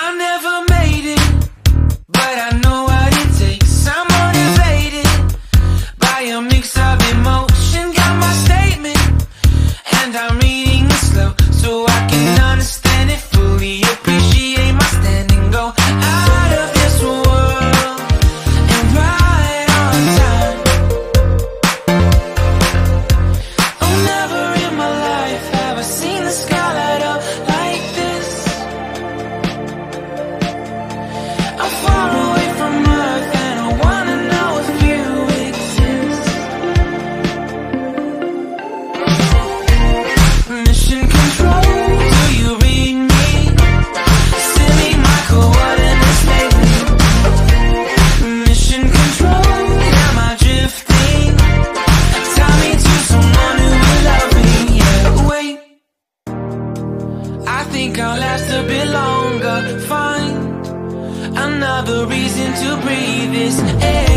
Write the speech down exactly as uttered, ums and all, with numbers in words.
I never made it, but I know what it takes. I'm motivated by a mix of emotion. Got my statement, and I'm reading it slow so I can understand it fully. Appreciate my standing, go out of this world and right on time. Oh, never in my life have I seen the sky light up like this. I'm far away from Earth and I wanna know if you exist. Mission control, do you read me? Send me my coordinates lately. Mission control, am I drifting? Tie me to someone who will love me. Yeah, wait, I think I'll last a bit longer. Find another reason to breathe this air.